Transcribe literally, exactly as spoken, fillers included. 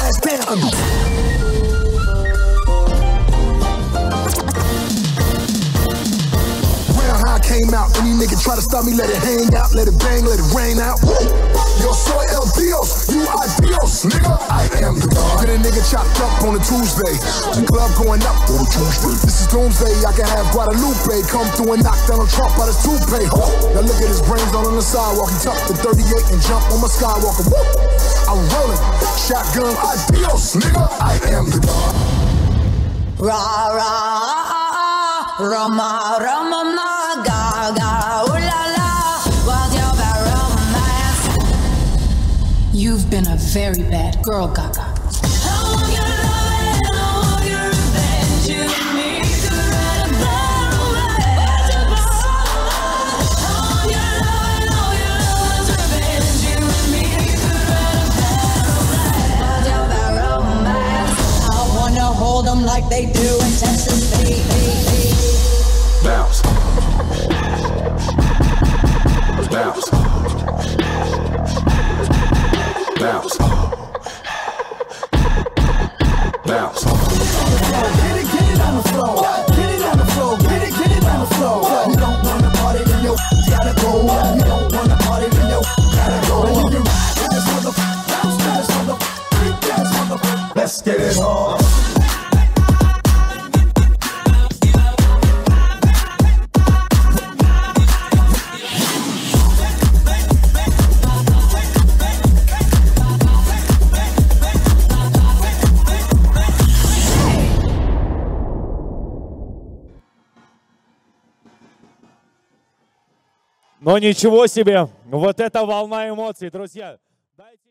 ass down. Round how I came out. Any nigga try to stop me, let it hang out, let it bang, let it rain out. Yo soy el Dios, you are Dios, nigga. I am the God. Get a nigga chopped up on a Tuesday. The club going up on a Tuesday. This is doomsday. I can have Guadalupe come through and knock Donald Trump out his toupee. Huh? Now look at his brains all on the sidewalk. He tucked the thirty-eight and jump on my Skywalker. Woo! I'm rolling, shotgun, adios, nigga. I am the God. Ra ra Rama Rama ma ga ga ooh la la. What's your bad romance? You've been a very bad girl, Gaga. I want your love and I want your revenge. You and me could write a bad romance. I want your love and all your love's revenge. You and me could write a bad romance. What's your bad romance? I wanna hold them like they do in Texas, baby. Bounce. Bounce. Bounce. Bounce. Get it, get it on the floor. Get it on the floor. Get it, get it on the floor. You don't wanna party, then you gotta go. You don't wanna party, then you gotta go. You can ride to this motherfucker, bounce to this motherfucker, freak this motherfucker. Let's get it on. Но ничего себе, вот это волна эмоций, друзья. Дайте...